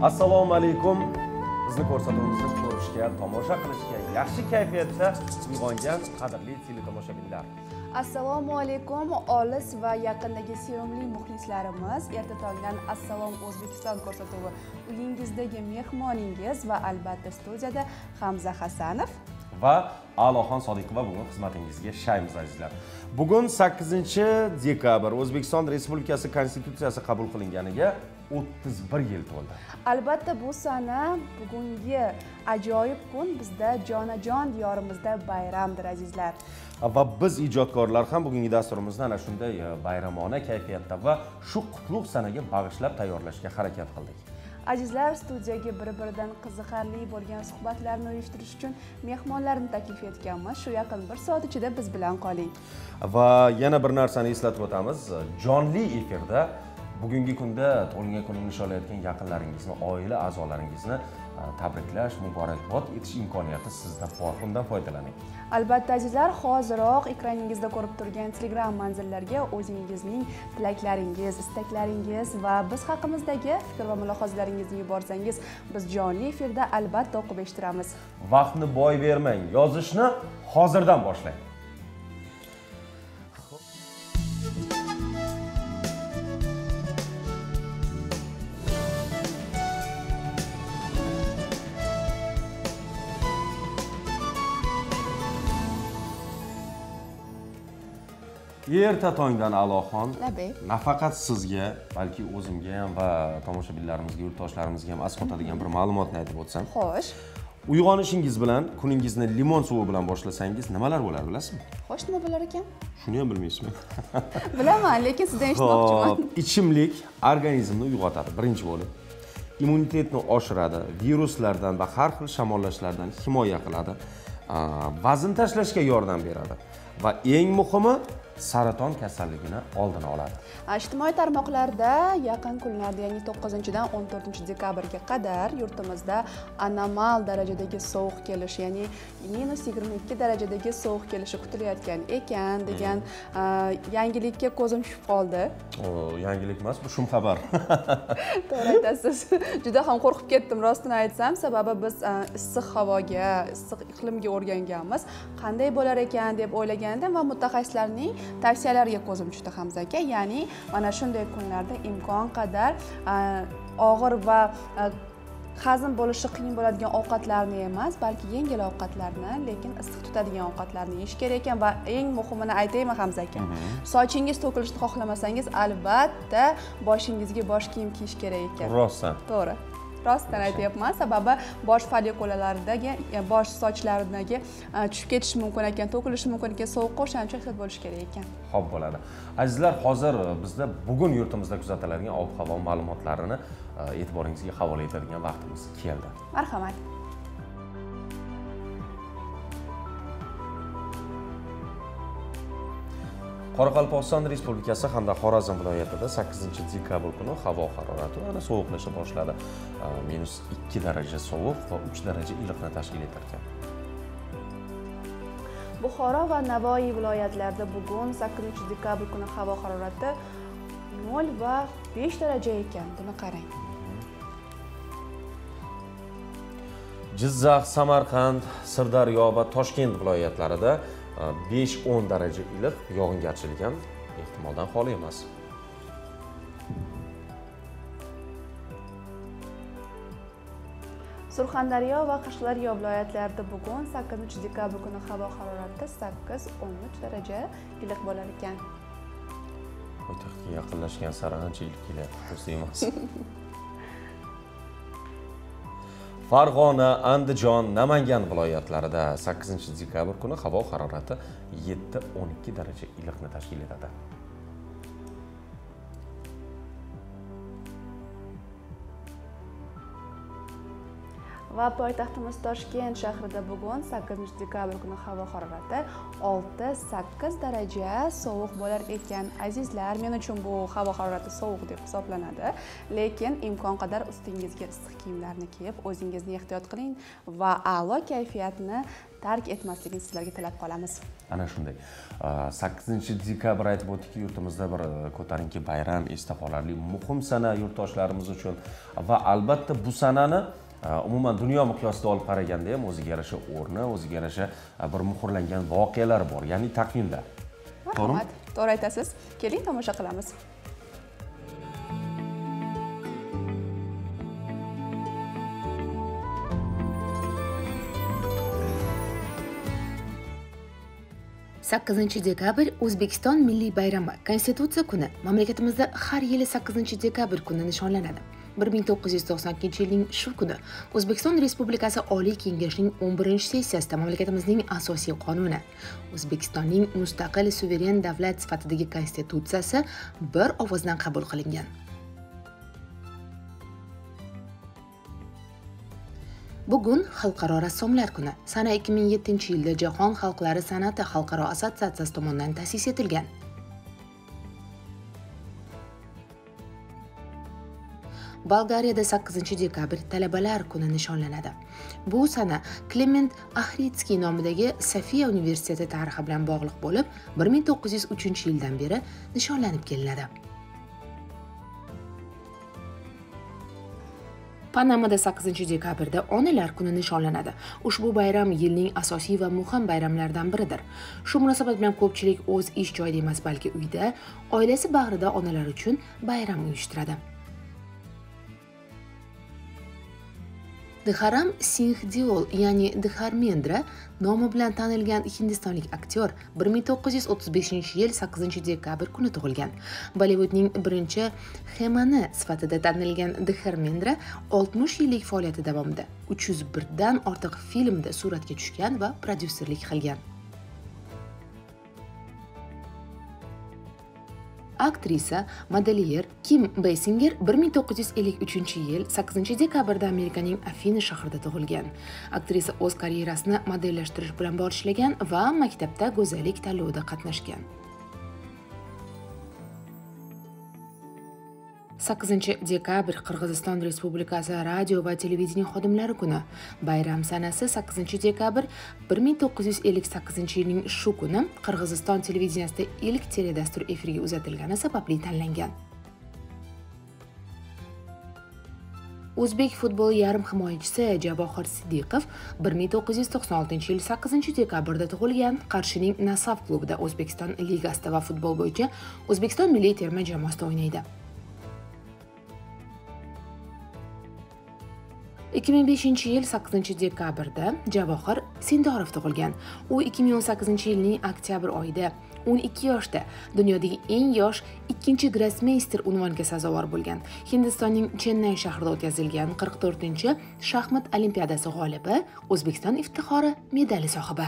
Assalomu alaykum. Bizni ko'rsatuvimizni ko'rishga, tomosha qilishga, yaxshi kayfiyatda uyg'ongan qadrli teletomoshabinlar. Assalomu alaykum olis va yaqindagi sevimli muxlislarimiz. Erta tongdan Assalom O'zbekiston ko'rsatuvi uyingizdagi mehmoningiz va albatta studiyada Hamza Hasanov va Aloxon Sodiqova bugun xizmatingizga shaymiz azizlar. Bugun 8-dekabr O'zbekiston Respublikasi Konstitutsiyasi qabul qilinganiga 31 yil to'ldi. Albatta bu sana bugungi ajoyib kun bizda jonajon diyorimizda bayramdir azizlar. Va biz ijodkorlar ham bugungi dasturimizni ana shunday bayramona kayfiyatda va shu qutlug' sanaga bag'ishlab tayyorlashga harakat qildik. Azizlar, studiyaga bir-biridan qiziqarli bo'lgan suhbatlarni uyushtirish uchun mehmonlarni taklif etganmiz. Shu yaqin 1 soat ichida biz bilan qoling. Va yana bir narsani eslatib o'tamiz. Jonli efirda bugungi kunda tug'ilgan kunini nishonlayotgan yaqinlaringizni, oila a'zolaringizni tabriklash, muborakbod etish imkoniyati sizda bor. Bundan foydalaning. Albatta azizlar, hoziroq ekraningizda ko'rib turgan Telegram manzillarga o'zingizning tilaklaringiz, istaklaringiz va biz haqimizdagi fikr va mulohazalaringizni yuborsangiz, biz jonli efirda albatta o'qib eshittiramiz. Vaqtni boy bermang, yozishni hozirdan boshlang. Erta tongdan Aloxon, nafaqat sizga, balki o'zimga ham va tomoshabinlarimizga, yurtdoshlarimizga ham asqotadigan bir ma'lumotni aytib o'tsam. Xo'sh. Uyg'onishingiz bilan kuningizni limon suvi bilan boshlasangiz nimalar bo'ladi, bilasizmi? Xo'sh, nima bo'lar ekan? Shuni ham bilmaysizmi? Bilaman, lekin sizdan eshitmoqchiman. Ichimlik organizmni uyg'otadi, birinchi bo'lib. Immunitetni oshiradi, viruslardan va har xil shamollashlardan himoya qiladi. Vazn tashlashga yordam beradi va eng muhimi saraton kasalligini oldini oladi. Ijtimoiy tarmoqlarda yaqin kunlarda, ya'ni 9-dan 14-dekabrga qadar yurtimizda anomal darajadagi sovuq kelishi, ya'ni -22 darajadagi sovuq kelishi kutilayotgan ekan degan yangilikka ko'zim tushib qoldi. Yangilik emas, bu shum xabar. To'g'ri aytasiz. Juda ham qo'rqib ketdim rostini aytsam, sababi biz issiq havoga, issiq iqlimga o'rganganmiz. Qanday bo'lar ekan deb o'ylagandim va mutaxassislarning tavsiyalariga ko'zim tushdi Hamza aka. Ya'ni mana shunday kunlarda imkon qadar og'ir va hazm bo'lishi qiyin bo'ladigan ovqatlarni emas, balki yengil ovqatlarni, lekin issiq tutadigan ovqatlarni yeyish kerak ekan va eng muhimini aytaymi Hamza aka? Sochingiz to'kilishini xohlamasangiz, albatta boshingizga bosh kiyim kiyish kerak ekan. Rostdan. To'g'ri. Rostdan aytyapman, sababi bosh follikularidagi, bosh sochlaridagi tushib ketishi mumkin ekan, to'kilishi mumkin ekan, sovuqqa o'shancha ehtiyot bo'lish kerak ekan. Xo'p bo'ladi. Azizlar, hozir bizda bugun yurtimizda kuzatiladigan ob-havo ma'lumotlarini e'tiboringizga havola etadigan vaqtimiz keldi. Marhamat. Qoraqalpog'iston Respublikasi hamda Xorazm viloyatida 8-dekabr kuni havo harorati yana sovuqlasha boshladi. -2 daraja sovuq va 3 daraja iliqni tashkil etar ekan. Buxoro va Navoiy viloyatlarida bugun 8-dekabr kuni havo harorati 0 va 5 daraja ekan. Buni qarang. Jizzax, Samarqand, Sirdaryo va Toshkent viloyatlarida 5-10 daraja iliq, yog'ingarchilik ham ehtimoldan xoli emas. Surxondaryo va Qashqadaryo viloyatlarida bugun 8-dekabr kuni havo harorati 8-13 daraja iliq bo'lar ekan. Poytaxtga yaqinlashgan sari ancha iliq kelyapti, to'g'ri emas. Farg'ona, Andijon, Namangan viloyatlarida 8-dekabr kuni havo harorati 7-12 daraja iliqni tashkil etadi. Va poytaxtimiz Toshkent shahrida bugun 8-dekabr kuni havo harorati 6-8 daraja sovuq bo'lar ekan. Azizlar, men uchun bu havo harorati sovuq deb hisoblanadi, lekin imkon qadar ustingizga issiq kiyimlarni kiyib, o'zingizni ehtiyot qiling va a'lo kayfiyatni tark etmasligini sizlarga tilab qolamiz. Ana shunday. 8-dekabr aytib o'tdikki, yurtimizda bir ko'tarinki bayram, esda qolarli muhim sana yurtdoshlarimiz uchun va albatta bu sanani umuman dunyo miqyosida olib qaraganda ham o'ziga yarasha o'rni, o'ziga yarasha bir muhrlangan voqealar bor, ya'ni taqvimlar. To'g'rimi? To'g'ri aytasiz. Keling, tomosha qilamiz. Dekabr O'zbekiston milliy bayrami, Konstitutsiya kuni. Mamlakatimizda har yili 8-dekabr kuni nishonlanadi. 1992-yilning shu kuni O'zbekiston Respublikasi Oliy Kengashining 11-sessiyasida mamlakatimizning asosiy qonuni, O'zbekistonning mustaqil suveren davlat sifatidagi konstitutsiyasi bir ovozdan qabul qilingan. Bugun Xalqaro rassomlar kuni. Sana 2007-yilda Jahon xalqlari san'ati xalqaro assotsiatsiyasi tomonidan ta'sis etilgan. Bolgariyada 8-dekabr talabalar kuni nishonlanadi. Bu sana Klement Axritskiy nomidagi Sofiya universiteti tarixi bilan bog'liq bo'lib, 1903-yildan beri nishonlanib kelinadi. Panamada 8-dekabrda Onalar kuni nishonlanadi. Ushbu bayram yilning asosiy va muhim bayramlaridan biridir. Shu munosabat bilan ko'pchilik o'z ish joyida emas, balki uyda, oilasi bag'rida onalar uchun bayram uyushtiradi. Dharam Singh Deol, ya'ni Dharmendra nomi bilan tanilgan hindistonlik aktyor 1935-yil 8-dekabr kuni tug'ilgan. Bollywoodning birinchi Hemani sifatida tanilgan Dharmendra 60 yillik faoliyati davomida 301 dan ortiq filmda suratga tushgan va prodyuserlik qilgan. Aktrisa, modelyer Kim Basinger 1953-yil 8-dekabrda Amerikaning Afina shahrida tug'ilgan. Aktrisa o'z karyerasini modellashtirish bilan boshlagan va maktabda go'zallik tanlovida qatnashgan. 8-dekabr Qirg'iziston Respublikasi radio va televideniye xodimlari kuni. Bayram sanasi 8-dekabr 1958-yilning shu kuni Qirg'iziston televideniyasida ilk teledastur efirga uzatilgani sababli tanlangan. O'zbek futbol yarim himoyachisi Javohir Sidiqov 1996-yil 8-dekabrda tug'ilgan. Qarshining Nasaf klubida O'zbekiston ligasida va futbol bo'yicha O'zbekiston milliy terma jamoasida o'ynaydi. 2005-yil 8-dekabrda Javohir Sindorov tug'ilgan. U 2018-yilning oktyabr oyida 12 yoshda dunyodagi eng yosh ikkinchi grossmeyster unvoniga sazovor bo'lgan. Hindistonning Chennay shahrida o'tkazilgan 44-shaxmat olimpiadasi g'olibi, O'zbekiston iftixori medali sohibi.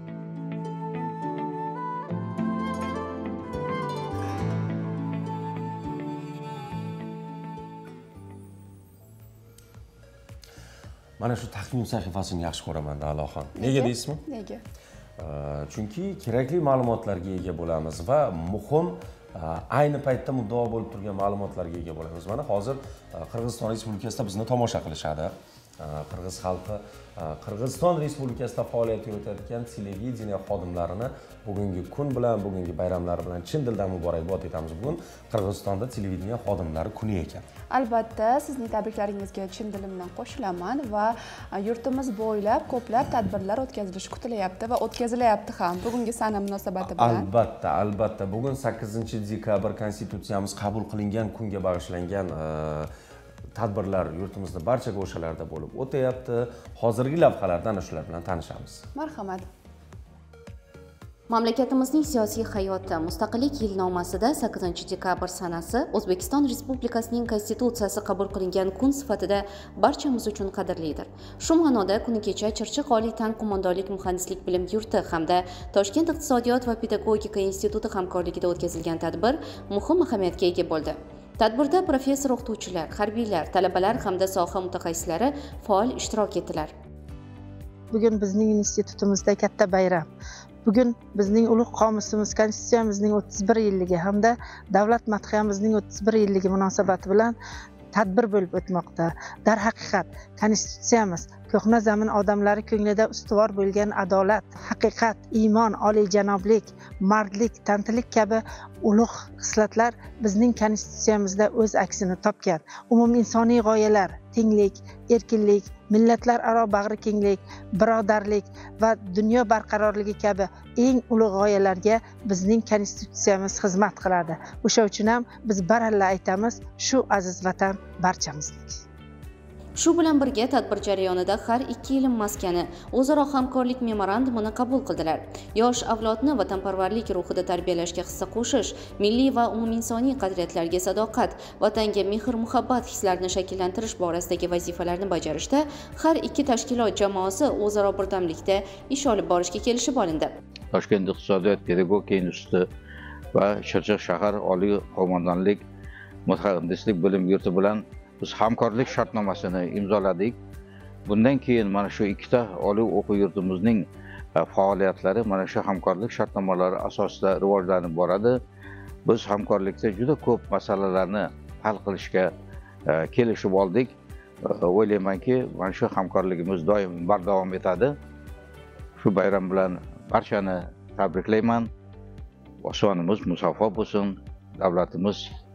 Mana shu taqvim sahifasini yaxshi ko'raman, Da'loxon. Nega deysizmi? Nega? Chunki kerakli ma'lumotlarga ega bo'lamiz va muhim ayni paytda muddao bo'lib turgan ma'lumotlarga ega bo'lamiz. Mana hozir Qirg'iziston Respublikasida bizni tomosha qilishadi. Qirg'iz xalqi Qirg'iziston Respublikasida faoliyat yuritayotgan televideniye xodimlarini bugungi kun bilan, bugungi bayramlar bilan chin dildan muborakbod etamiz. Bugun Qirg'izistonda televideniye xodimlari kuni ekan. Albatta, sizning tabriklaringizga chin dilimdan qo'shilaman va yurtimiz bo'ylab ko'plab tadbirlar o'tkazilishi kutilyapti va o'tkazilyapti ham bugungi sana munosabati bilan. Albatta. Bugun 8-dekabr Konstitutsiyamiz qabul qilingan kunga bag'ishlangan tadbirlar yurtimizda barcha go'shalarda bo'lib o'tayapti. Hozirgi lavhalarda ana shular bilan tanishamiz. Marhamat. Mamlakatimizning siyosiy hayoti Mustaqillik yilnomasida 8-dekabr sanasi O'zbekiston Respublikasining Konstitutsiyasi qabul qilingan kun sifatida barchamiz uchun qadrlidir. Shu ma'noda kuni kecha Chirchiq oliy tank qo'mondonlik muhandislik bilim yurti hamda Toshkent iqtisodiyot va pedagogika instituti hamkorligida o'tkazilgan tadbir muhim ahamiyatga ega bo'ldi. Tadbirda professor o'qituvchilar, harbiylar, talabalar hamda soha mutaxassislari faol ishtirok etdilar. Bugun bizning institutimizda katta bayram. Bugun bizning ulug' qomusimiz, konstitutsiyamizning 31 yilligi hamda davlat madhiyamizning 31 yilligi munosabati bilan tadbir bo'lib o'tmoqda. Darhaqiqat, konstitutsiyamiz ko'hna zamin odamlari ko'nglida ustuvor bo'lgan adolat, haqiqat, iymon, oliyjanoblik, mardlik, tantilik kabi ulug' xislatlar bizning konstitutsiyamizda o'z aksini topgan. Umuminsoniy g'oyalar, tenglik, erkinlik, millatlararo bag'rikenglik, birodarlik va dunyo barqarorligi kabi eng ulug' g'oyalarga bizning konstitutsiyamiz xizmat qiladi. O'sha uchun ham biz baralla aytamiz, shu aziz vatan barchamizniki. Shu bilan birga tadbir jarayonida har ikki ilm maskani o'zaro hamkorlik memorandumini qabul qildilar. Yosh avlodni vatanparvarlik ruhida tarbiyalashga hissa qo'shish, milliy va umuminsoniy qadriyatlarga sadoqat, vatanga mehr-muhabbat hislarini shakllantirish borasidagi vazifalarni bajarishda har ikki tashkilot jamoasi o'zaro birdamlikda ish olib borishga kelishib olindi. Toshkent iqtisodiyot pedagogika instituti va Chirchiq shahar oliy qo'mondonlik mutaxassislik bilim yurti bilan biz hamkorlik shartnomasini imzoladik. Bundan keyin mana shu ikkita oliy o'quv yurtimizning faoliyatlari mana shu hamkorlik shartnomalari asosida rivojlanib boradi. Biz hamkorlikda juda ko'p masalalarni hal qilishga kelishib oldik. O'ylaymanki, mana shu hamkorligimiz doim bardavom etadi. Shu bayram bilan barchani tabriklayman. Osmonimiz musaffo bo'lsin, davlatimiz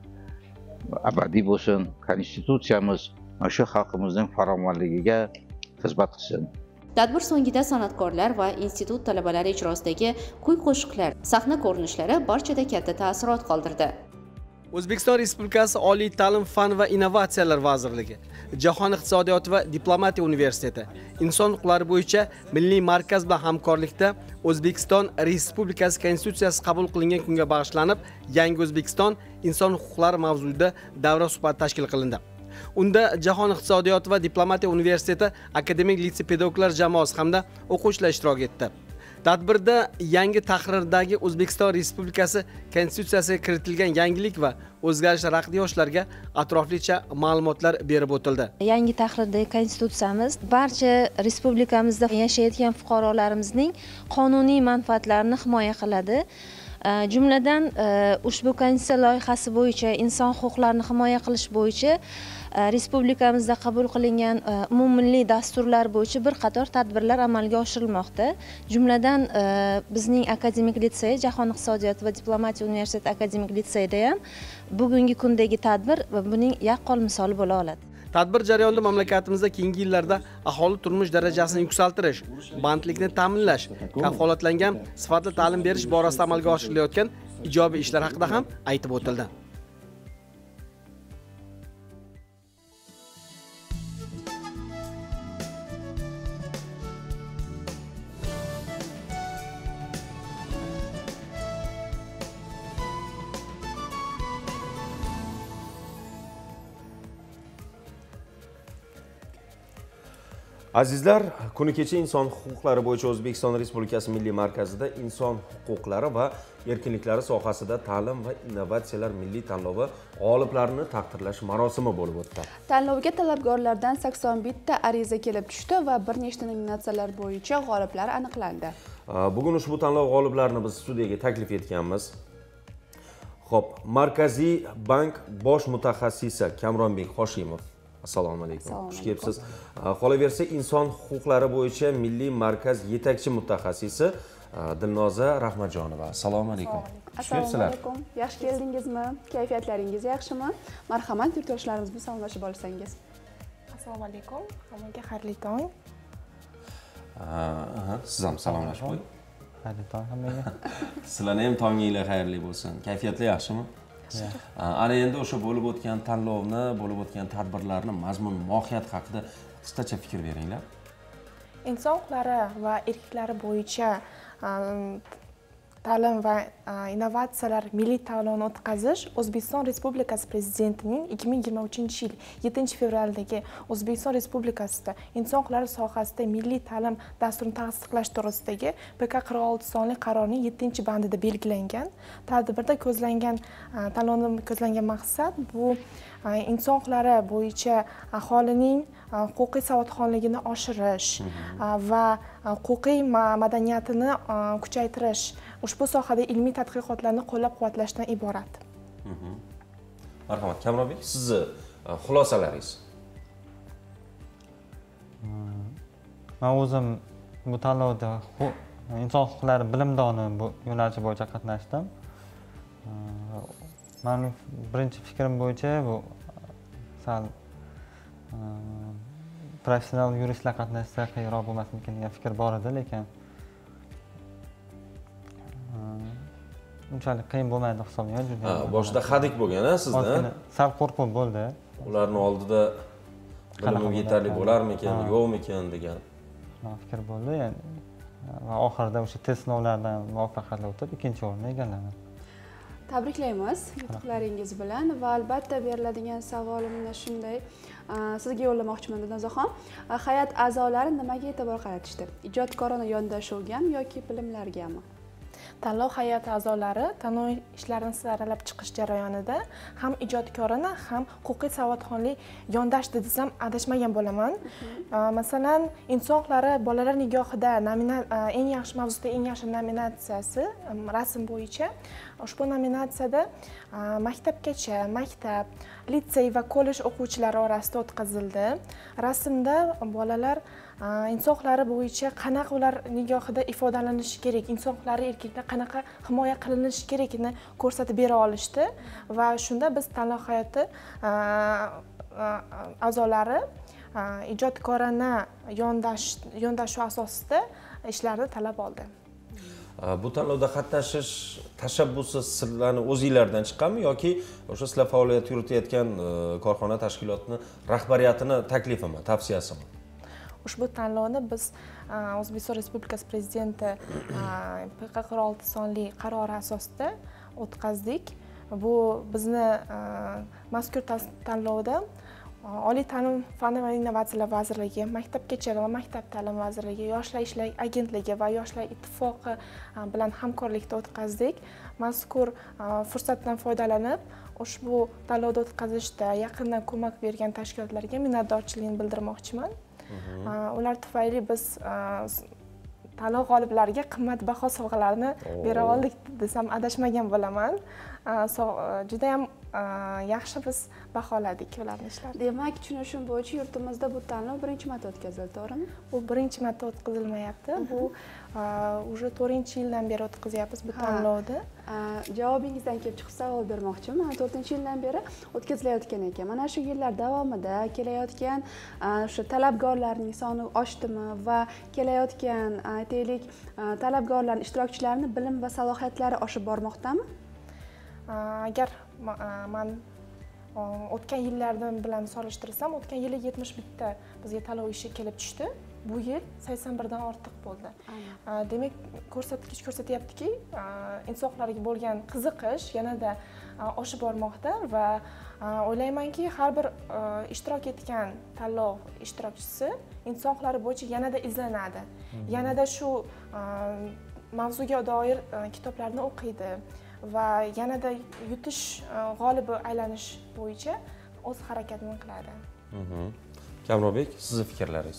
abadiy bo'lsin, konstitutsiyamiz mana shu xalqimizning farovonligiga xizmat qilsin. Tadbir so'ngida san'atkorlar va institut talabalari ijrosidagi kuy-qo'shiqlar, sahna ko'rinishlari barchada katta taassurot qoldirdi. O'zbekiston Respublikasi Oliy ta'lim, fan va innovatsiyalar vazirligi, Jahon iqtisodiyoti va diplomatiya universiteti, inson huquqlari bo'yicha milliy markaz bilan hamkorlikda O'zbekiston Respublikasi Konstitutsiyasi qabul qilingan kunga bag'ishlanib, Yangi O'zbekiston inson huquqlari mavzusida davra suhbati tashkil qilindi. Unda Jahon iqtisodiyoti va diplomatiya universiteti akademik litsey pedagoglar jamoasi hamda o'quvchilar ishtirok etdi. Tadbirda yangi tahrirdagi O'zbekiston Respublikasi Konstitutsiyasiga kiritilgan yangilik va o'zgarishlar haqida yoshlarga atroflicha ma'lumotlar berib o'tildi. Yangi tahrirdagi konstitutsiyamiz barcha respublikamizda yashayotgan fuqarolarimizning qonuniy manfaatlarini himoya qiladi. Jumladan ushbu konstitutsiya loyihasi bo'yicha inson huquqlarini himoya qilish bo'yicha respublikamizda qabul qilingan umummilliy dasturlar bo'yicha bir qator tadbirlar amalga oshirilmoqda. Jumladan bizning akademik litsey, Jahon iqtisodiyoti va diplomatiya universiteti akademik litseyida ham bugungi kundagi tadbir buning yaqqol misoli bo'la oladi. Tadbir jarayonida mamlakatimizda keyingi yillarda aholi turmush darajasini yuksaltirish, bandlikni ta'minlash, kafolatlangan sifatli ta'lim berish borasida amalga oshirilayotgan ijobiy ishlar haqida ham aytib o'tildi. Azizlar, kuni kecha inson huquqlari bo'yicha O'zbekiston Respublikasi Milliy markazida inson huquqlari va erkinliklari sohasida ta'lim va innovatsiyalar milliy tanlovi g'oliblarini taqdirlash marosimi bo'lib o'tdi. Tanlovga talabgorlardan 81 ta ariza kelib tushdi va bir nechta nominatsiyalar bo'yicha g'oliblar aniqlandi. Bugun ushbu tanlov g'oliblarini biz studiyaga taklif etganmiz. Xo'p, Markaziy bank bosh mutaxassisi Kamronbek Hoshimov. Assalomu alaykum. Xush kelibsiz. Qolaversa, inson huquqlari bo'yicha milliy markaz yetakchi mutaxassisi Dilnoza Rahmatjonova. Assalomu alaykum. Assalomu alaykum. Yaxshi keldingizmi? Kayfiyatlaringiz yaxshimi? Marhamat, yurtdoshlarimiz bilan salomlashib olsangiz. Assalomu alaykum. Hammaga xayrli tong. Siz ham salomlashib qo'ying. Xayrli tong hammaga. Sizlarning ham tonginglar xayrli bo'lsin. Kayfiyatlar yaxshimi? Ana endi o'sha bo'lib o'tgan tanlovni, bo'lib o'tgan tadbirlarni mazmun, mohiyat haqida qisqacha fikr beringlar. Inson huquqlari va erkinliklari bo'yicha ta'lim va innovatsiyalar milliy tanlovini o'tkazish O'zbekiston Respublikasi Prezidentining 2023-yil 7-fevraldagi O'zbekiston Respublikasida inson huquqlari sohasida milliy ta'lim dasturini tasdiqlash to'g'risidagi PK46 sonli qarorning 7-bandida belgilangan. Tadbirda tanlovning ko'zlangan maqsad bu inson huquqlari bo'yicha aholining huquqiy savodxonligini oshirish va huquqiy madaniyatini kuchaytirish, ushbu sohada ilmiy tadqiqotlarni qo'llab-quvvatlashdan iborat. Marhamat, Kamronbek, sizni xulosalaringiz. Men o'zim bu tanlovda inson huquqlari bilimdoni bu yo'nalishi bo'yicha qatnashdim. Mening birinchi fikrim bo'yicha bu sal professional yuristlar qatnashsa qiyinroq bo'lmasmikin degan fikr bor edi, lekin unchalik qiyin bo'lmaydi hisobga. Juda boshida hadik bo'lgan-a sizda? Sal qo'rquv bo'ldi. Ularning oldida bilimim yetarli bo'larmikan, yo'qmikan degan fikr bo'ldi. Va oxirida o'sha test sinovlaridan muvaffaqiyatli o'tib, ikkinchi o'rinni egalladim. Tabriklaymiz yutuqlaringiz bilan va albatta beriladigan savolimni shunday sizga yo'llamoqchiman Dinazaxon. Hay'at a'zolari nimaga e'tibor qaratishdi? Ijodkorona yondashuvgami yoki bilimlargami? Tanlov hay'ati a'zolari tanlov ishlarini saralab chiqish jarayonida ham ijodkorona ham huquqiy savodxonlik yondashdi desam adashmagan bo'laman. Masalan, inson huquqlari bolalar nigohida eng yaxshi mavzuda eng yaxshi nominatsiyasi rasm bo'yicha. Ushbu nominatsiyada maktabgacha, maktab, litsey va kollej o'quvchilari orasida o'tkazildi. Rasmda bolalar inson huquqlari bo'yicha qanaqa ular nigohida ifodalanishi kerak, inson huquqlari erkaklar qanaqa himoya qilinishi kerakini ko'rsatib bera olishdi va shunda biz tanlov hay'ati a'zolari ijodkorona yondashuv asosida ishlarni talab oldi. Bu tanlovda qatnashish tashabbusi sizlarning o'zingizlardan chiqqanmi yoki o'sha sizlar faoliyat yuritayotgan korxona tashkilotini rahbariyatini taklifimi, tavsiyasimi? Ushbu tanlovni biz O'zbekiston Respublikasi Prezidenti PQ46 sonli qarori asosida o'tkazdik. Bu bizni mazkur tanlovda Oliy ta'lim fan va innovatsiyalar vazirligi, Maktabgacha va maktab ta'lim vazirligi, Yoshlar ishlari agentligi va Yoshlar ittifoqi bilan hamkorlikda o'tkazdik. Mazkur fursatdan foydalanib, ushbu tanlovda o'tkazishda yaqindan ko'mak bergan tashkilotlarga minnatdorchiligimni bildirmoqchiman. Ular tufayli biz tanlov g'oliblariga qimmatbaho sovg'alarni bera oldik desam adashmagan bo'laman. Juda ham yaxshi biz baholadik ularning ishlarini. Demak, tushunishim bo'yicha yurtimizda bu tanlov birinchi marta o'tkazildi, to'g'rimi? Bu birinchi marta o'tkazilmayapti. Bu уже 4-yildan beri o'tkazyapmiz bu tanlovni. Javobingizdan kelib chiqib savol bermoqchiman. 4-yildan beri o'tkazilayotgan ekan. Mana shu yillar davomida kelayotgan o'sha talabgorlarning soni oshdimi va kelayotgan, aytaylik, talabgorlarning ishtirokchilarining bilim va salohiyatlari oshib bormoqdami? Agar men o'tgan yillardan bilan solishtirsam, o'tgan yili 71 ta bizga tanlov ishi kelib tushdi. Bu yil 81 dan ortiq bo'ldi. Demak, ko'rsatkich ko'rsatyaptiki, inson huquqlariga bo'lgan qiziqish yanada oshib bormoqda va o'ylaymanki, har bir ishtirok etgan tanlov ishtirokchisi inson huquqlari bo'yicha yanada izlanadi. Yanada shu mavzuga doir kitoblarni o'qiydi va yanada yutish, g'olibi aylanish bo'yicha o'z harakatini qiladi. Kamrobbek, sizning fikrlaringiz?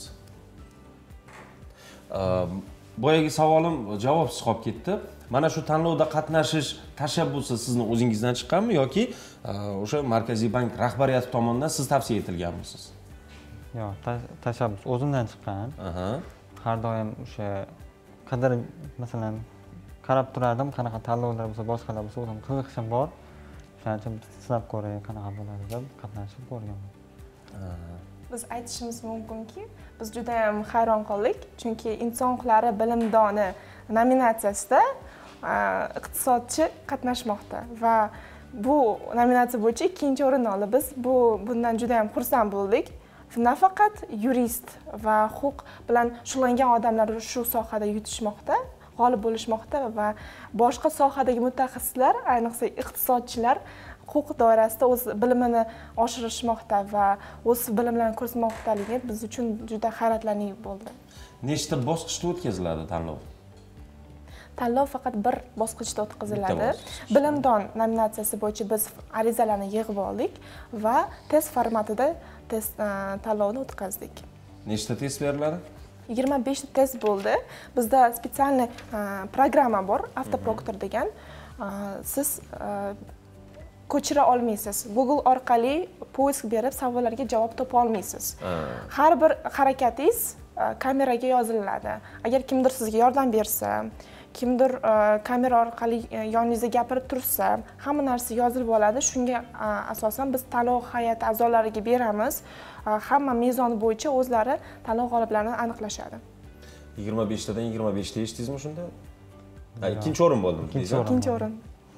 Boyagi savolim javobsiz qolib ketdi. Mana shu tanlovda qatnashish tashabbusi sizni o'zingizdan chiqqanmi yoki o'sha Markaziy bank rahbariyati tomonidan siz tavsiya etilganmisiz? Yo'q, tashabbus o'zimdan chiqqan. Har doim o'sha qadar masalan qarab turardim, qanaqa tanlovlar bo'lsa, boshqalar bo'lsa, o'zim qiziqishim bor. Shuning uchun sinab ko'ray, qanaqa bo'ladi deb qatnashib ko'rganman. Biz aytishimiz mumkinki, biz juda ham hayron qoldik, chunki inson huquqlari bilimdoni nominatsiyasida iqtisodchi qatnashmoqda va bu nominatsiya bo'yicha 2-o'rinni oldi. Biz bundan juda ham xursand bo'ldik. Nafaqat yurist va huquq bilan shug'ullangan odamlar shu sohada yutishmoqda, g'olib bo'lishmoqda va boshqa sohadagi mutaxassislar, ayniqsa iqtisodchilar huquq doirasida o'z bilimini oshirishmoqda va o'z bilimlarini ko'rsatmoqdaligi biz uchun juda hayratlanarli bo'ldi. Nechta bosqichda o'tkaziladi tanlov? Tanlov faqat bir bosqichda o'tkaziladi. Bilimdon nominatsiyasi bo'yicha biz arizalarni yig'ib oldik va test formatida tanlovni o'tkazdik. Nechta test beriladi? 25 ta test bo'ldi. Bizda spetsialniy programma bor, Avtoproktor degan. Siz ko'chira olmaysiz. Google orqali poisk berib savollarga javob topa olmaysiz. Har bir harakatingiz kameraga yoziladi. Agar kimdir sizga yordam bersa, kimdir kamera orqali yoningizda gapirib tursa, hamma narsa yozilib oladi. Shunga asosan biz tanlov hay'ati a'zolariga beramiz. Hamma mezoni bo'yicha o'zlari tanlov g'oliblarini aniqlashadi. 25 tadan 25 ta eshitdingizmi shunda? Ikkinchi o'rin bo'ldim. Ikkinchi o'rin.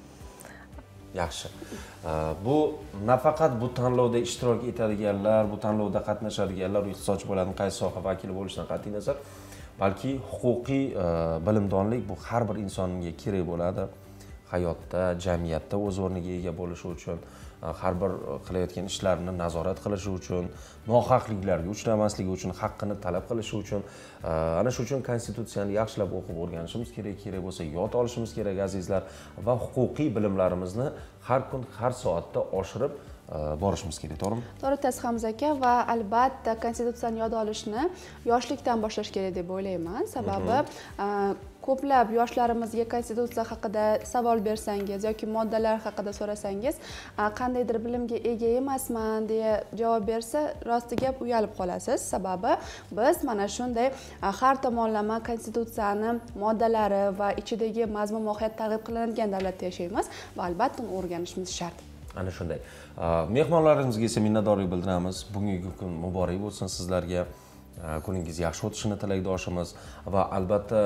Yaxshi. Bu nafaqat bu tanlovda ishtirok etadiganlar, bu tanlovda qatnashadiganlar, iqtisodchi bo'ladimi, qaysi soha vakili bo'lishidan qat'iy nazar, balki huquqiy bilimdonlik bu har bir insonga kerak bo'ladi. Hayotda, jamiyatda o'z o'rniga ega bo'lishi uchun, har bir qilayotgan ishlarini nazorat qilishi uchun, nohaqliklarga uchramasligi uchun, haqqini talab qilishi uchun, ana shu uchun konstitutsiyani yaxshilab o'qib o'rganishimiz kerak, kerak bo'lsa yod olishimiz kerak azizlar va huquqiy bilimlarimizni har kun, har soatda oshirib borishimiz kerak, to'g'rimi? To'g'ri aytasiz Hamza aka va albatta konstitutsiyani yod olishni yoshlikdan boshlash kerak deb o'ylayman. Sababi ko'plab yoshlarimizga konstitutsiya haqida savol bersangiz yoki moddalar haqida so'rasangiz, qandaydir bilimga ega emasman deya javob bersa, rosti gap uyalib qolasiz. Sababi biz mana shunday har tomonlama konstitutsiyani moddalari va ichidagi mazmun mohiyat targ'ib qilinadigan davlatda yashaymiz va albatta uni o'rganishimiz shart. Ana shunday. Mehmonlarimizga esa minnatdorlik bildiramiz. Bugungi kun muborak bo'lsin sizlarga. Kuningiz yaxshi o'tishini tilakdoshimiz va albatta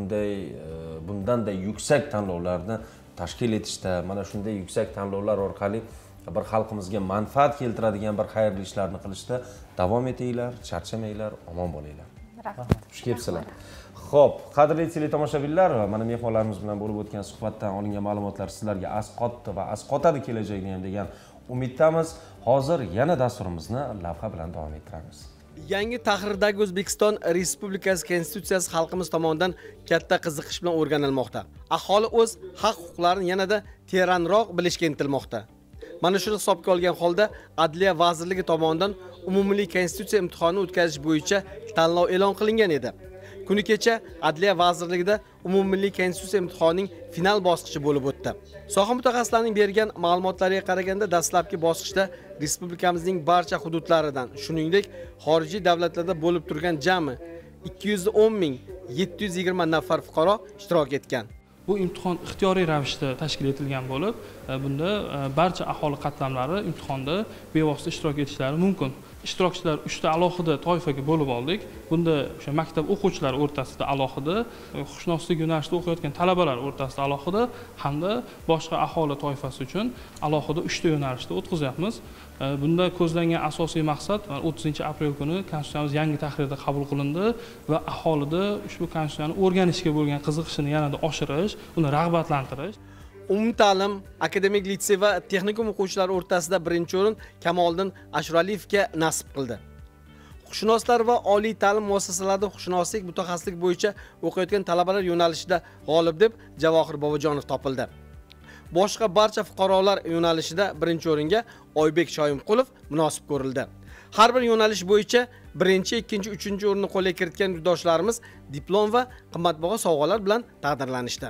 bundanda yuksak tanlovlarni tashkil etishda, mana shunday yuksak tanlovlar orqali bir xalqimizga manfaat keltiradigan bir xayrli ishlarni qilishda davom etinglar, charchamanglar, omon bo'linglar. Rahmat. Xush kelibsizlar. Xo'p, qadrli teletomoshabinlar, mana mehmonlarimiz bilan bo'lib o'tgan suhbatdan olingan ma'lumotlar sizlarga asqotdi va asqotadi kelajakda ham degan umiddamiz. Hozir yana dasturimizni lavha bilan davom ettiramiz. Yangi tahrirdagi O'zbekiston Respublikasi Konstitutsiyasi xalqimiz tomonidan katta qiziqish bilan o'rganilmoqda. Aholi o'z haq-huquqlarini yanada teranroq bilishga intilmoqda. Mana shuni hisobga olgan holda Adliya vazirligi tomonidan umumiy konstitutsiya imtihonini o'tkazish bo'yicha tanlov e'lon qilingan edi. Kuni kecha Adliya vazirligida umumiy konstitutsiya imtihonining final bosqichi bo'lib o'tdi. Soha mutaxassislarining bergan ma'lumotlariga qaraganda dastlabki bosqichda respublikamizning barcha hududlaridan, shuningdek, xorijiy davlatlarda bo'lib turgan jami 210.720 nafar fuqaro ishtirok etgan. Bu imtihon ixtiyoriy ravishda tashkil etilgan bo'lib, bunda barcha aholi qatlamlari imtihonda bevosita ishtirok etishlari mumkin. Ishtirokchilar 3 ta alohida toifaga bo'lib oldik. Bunda o'sha maktab o'quvchilari o'rtasida alohida, huquqshunoslik yo'nalishida o'qiyotgan talabalar o'rtasida alohida hamda boshqa aholi toifasi uchun alohida 3 ta yo'nalishda o'tkazyapmiz. Bunda ko'zlangan asosiy maqsad 30-aprel kuni konstitutsiyamiz yangi tahrirda qabul qilindi va aholida ushbu konstitutsiyani o'rganishga bo'lgan qiziqishini yanada oshirish, uni rag'batlantirish. Umumta'lim, akademik litsey va texnikum o'quvchilari o'rtasida birinchi o'rin Kamoliddin Ashuraliyevga nasib qildi. Huquqshunoslar va oliy ta'lim muassasalarida huquqshunoslik mutaxassislik bo'yicha o'qiyotgan talabalar yo'nalishida g'olib deb Javohir Bobojonov topildi. Boshqa barcha fuqarolar yo'nalishida birinchi o'ringa Oybek Shoyimqulov munosib ko'rildi. Har bir yo'nalish bo'yicha birinchi, ikkinchi, uchinchi o'rinni qo'lga kiritgan yurtdoshlarimiz diplom va qimmatbaho sovg'alar bilan taqdirlanishdi.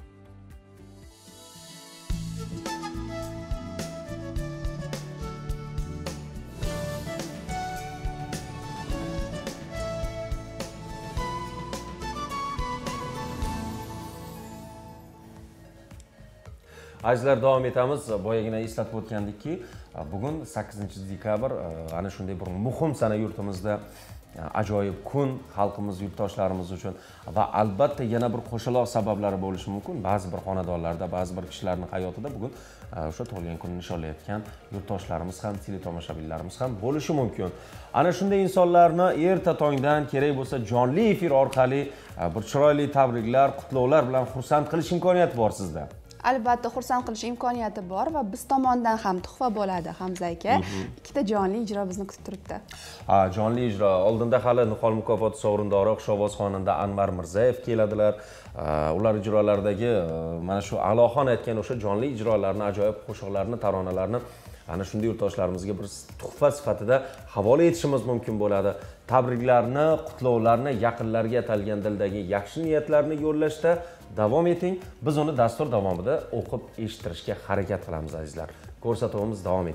Azizlar, davom etamiz. Boyagina eslatib o'tgandikki, bugun 8-dekabr ana shunday bir muhim sana yurtimizda, ajoyib kun xalqimiz, yurtdoshlarimiz uchun va albatta yana bir qo'shaloq sabablari bo'lishi mumkin. Ba'zi bir xonadonlarda, ba'zi bir kishilarning hayotida bugun o'sha tug'ilgan kunini nishonlayotgan yurtdoshlarimiz ham, teletomoshabinlarimiz ham bo'lishi mumkin. Ana shunday insonlarni erta tongdan kerak bo'lsa jonli efir orqali bir chiroyli tabriklar, qutlovlar bilan xursand qilish imkoniyati bor sizda. Albatta xursand qilish imkoniyati bor va biz tomondan ham tuhfa bo'ladi Hamza aka. Ikkita jonli ijro bizni kutib turibdi. Jonli ijro. Oldinda hali Nihol mukofoti sovrindori Xushovoz xonanda Anvar Mirzayev keladilar. Ular ijrolaridagi mana shu A'loxon aytgan o'sha jonli ijrolarni, ajoyib qo'shiqlarni, taronalarni ana shunday yurtdoshlarimizga bir tuhfa sifatida havola etishimiz mumkin bo'ladi. Tabriklarni, qutlovlarni yaqinlarga atalgan dildagi yaxshi niyatlarni yo'llashda davom eting. Biz uni dastur davomida o'qib eshittirishga harakat qilamiz azizlar. Ko'rsatuvimiz davom etadi.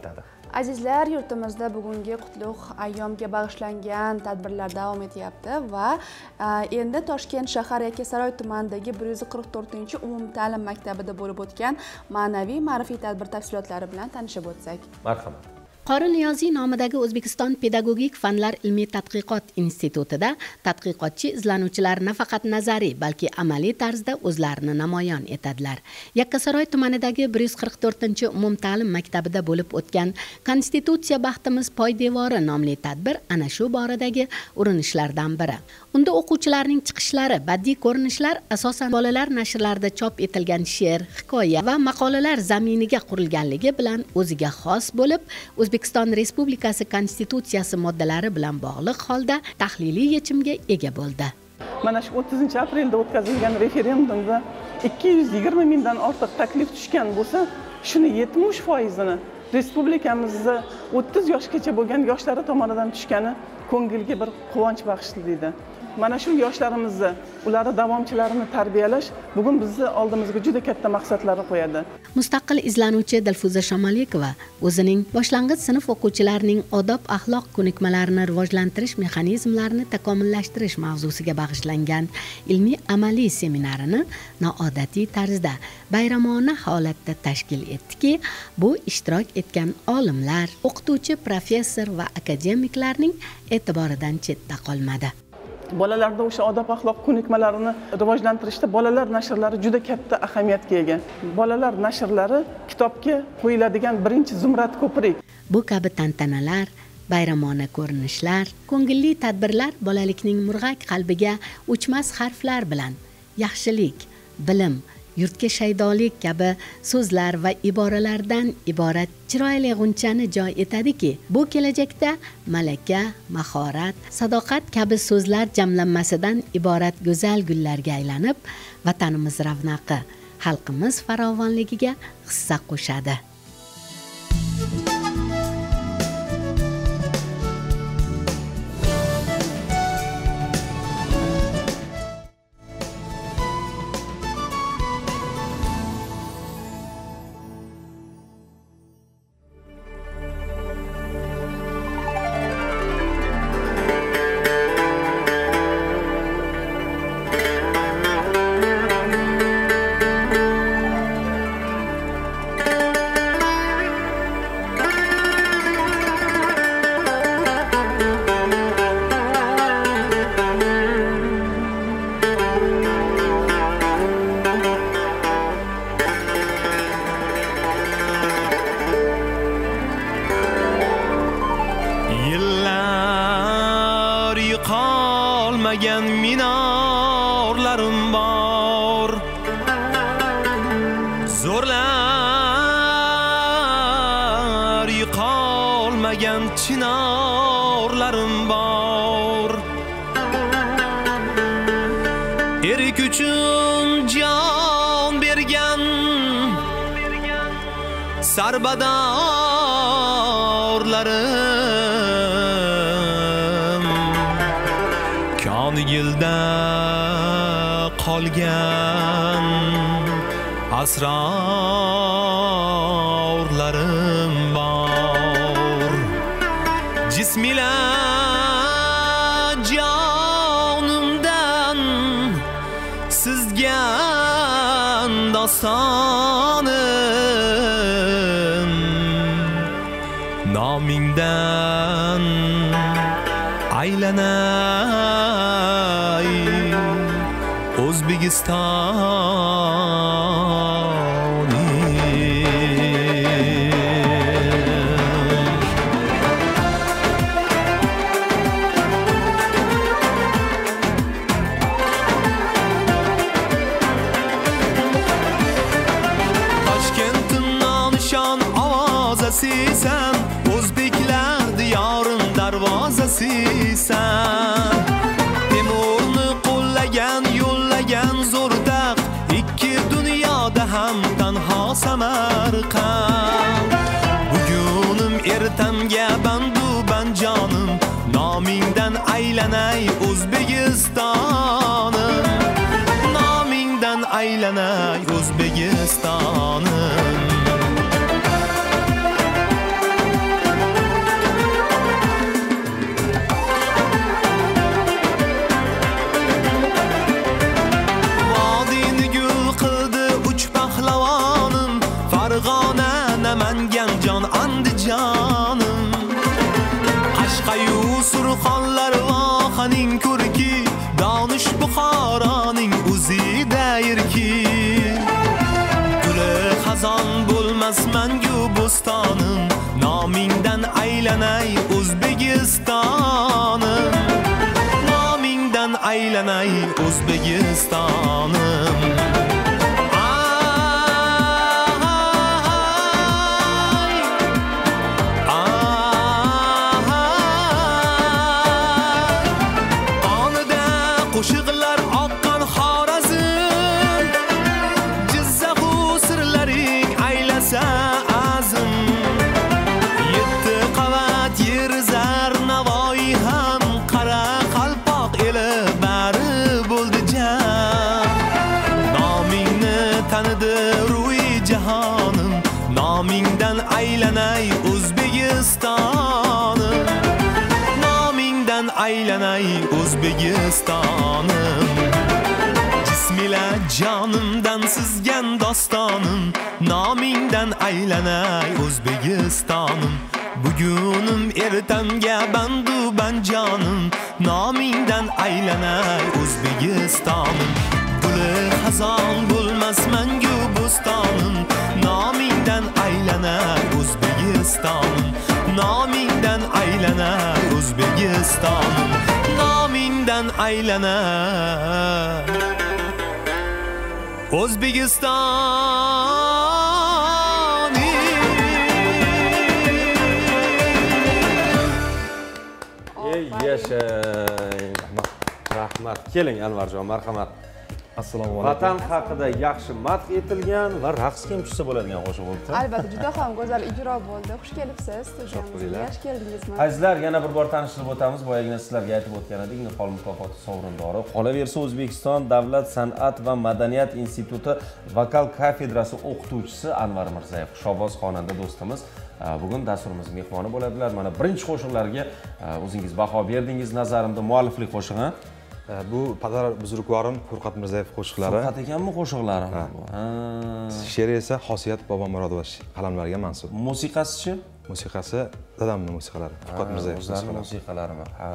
Azizlar, yurtimizda bugungi qutlug' ayyomga bag'ishlangan tadbirlar davom etyapti va endi Toshkent shahar Yakkasaroy tumanidagi 144 umumta'lim maktabida bo'lib o'tgan ma'naviy ma'rifiy tadbir tafsilotlari bilan tanishib o'tsak. Marhamat. Qori Niyoziy nomidagi O'zbekiston pedagogik fanlar ilmiy tadqiqot institutida tadqiqotchi izlanuvchilar nafaqat nazariy, balki amaliy tarzda o'zlarini namoyon etadilar. Yakkasaroy tumanidagi 144 umumta'lim maktabida bo'lib o'tgan Konstitutsiya baxtimiz poydevori nomli tadbir ana shu boradagi urinishlardan biri. Unda o'quvchilarning chiqishlari, badiiy ko'rinishlar asosan bolalar nashrlarida chop etilgan she'r, hikoya va maqolalar zaminiga qurilganligi bilan o'ziga xos bo'lib, O'zbekiston Respublikasi Konstitutsiyasi moddalari bilan bog'liq holda tahliliy yechimga ega bo'ldi. Mana shu 30-aprelda o'tkazilgan referendumda 220 mingdan ortiq taklif tushgan bo'lsa, shuni 70%ni respublikamizda 30 yoshgacha bo'lgan yoshlari tomonidan tushgani ko'ngilga bir quvonch bag'ishlaydi. Mana shu yoshlarimizni, ularni davomchilarini tarbiyalash bugun bizni oldimizga juda katta maqsadlarni qo'yadi. Mustaqil izlanuvchi Dilfuza Shomalikova o'zining boshlang'ich sinf o'quvchilarining odob axloq ko'nikmalarini rivojlantirish mexanizmlarini takomillashtirish mavzusiga bag'ishlangan ilmiy amaliy seminarini noodatiy tarzda bayramona holatda tashkil etdiki, bu ishtirok etgan olimlar, o'qituvchi, professor va akademiklarning e'tiboridan chetda qolmadi. Bolalarda o'sha odob axloq ko'nikmalarini rivojlantirishda bolalar nashrlari juda katta ahamiyatga ega. Bolalar nashrlari kitobga qo'yiladigan birinchi zumrad ko'prik. Bu kabi tantanalar, bayramona ko'rinishlar, ko'ngilli tadbirlar bolalikning murg'ak qalbiga o'chmas harflar bilan yaxshilik, bilim, yurtga shaydolik kabi so'zlar va iboralardan iborat chiroyli g'unchani joy etadiki, bu kelajakda malaka, mahorat, sadoqat kabi so'zlar jamlanmasidan iborat go'zal gullarga aylanib, vatanimiz ravnaqi, xalqimiz farovonligiga hissa qo'shadi. minorlarim bor, zo'rlar yiqolmagan chinorlarim bor. Erik uchun jon bergan sarbadorlarim, yilda qolgan asrorlarim bor. Jismila jonimdan sizgan dostonim, nomingdan aylanay Toshkentdan nishon ovozasisan, o'zbeklar diyorim darvozasisan. Temurni qo'llagan, yo'llagan zo'rdaq, ikki dunyoda ham tanho Samarqand. Bugunim ertamga bandu banjonim, nomingdan aylanay O'zbekistonim, nomingdan aylanay O'zbekistonim. Namangan Andijonim Qashqayu Surxonlar vohaning ko'rki Donish Buxoroning o'zida yirki Guli xazon bo'lmas mangu bo'stonim Nomingdan aylanay O'zbekistonim Nomingdan aylanay O'zbekistonim Qo'shiqlar oqqan Xorazm Jizzaxu sirlaring aylasa azim Yetti qavat yer zar Navoiy ham qara qalpoq eli bari bo'ldi jam Nomingni tanidi ruhi jahonim Nomingdan aylanay O'zbekistonim Nomingdan aylanay O'zbekistonim Jismila jonimdan sizgan dostonim Nomingdan aylanay O'zbekistonim Bugunim ertamga bandu banjonim Nomingdan aylanay O'zbekistonim Guli xazon bo'lmas mangu bo'stonim Nomingdan aylanay O'zbekistonim Nomingdan aylanay O'zbekistonim Nomingdan aylanay O'zbekistonim Ey yashang. Rahmat. Keling Anvarjon, marhamat. Assalomu alaykum. Vatan haqida yaxshi madh etilgan va raqsga ham tushsa bo'ladigan qo'shiq bo'libdi. Albatta, juda ham go'zal ijro bo'ldi. Xush kelibsiz. Yaxshi keldingizmi? Azizlar, yana bir bor tanishtirib o'tamiz. Boyagina sizlarga aytib o'tgan edik, Nihol mukofoti sovrindori. Qolaversa, O'zbekiston Davlat san'at va madaniyat instituti vokal kafedrasi o'qituvchisi Anvar Mirzayev, xushoboz xonanda do'stimiz. Bugun dasturimiz mehmoni bo'ladilar. Mana birinchi qo'shiqlarga o'zingiz baho berdingiz, nazarimda mualliflik qo'shig'i. Bu Padar buzrukvorim Furqat Mirzayev qo'shiqlari. Furqat ekanmi qo'shiqlari? She'ri esa Xosiyat Bobomurodova qalamlariga mansub. Musiqasi-chi? Musiqasi dadamning musiqalari. Furqat Mirzayev o'zlarining musiqalarimi? Ha.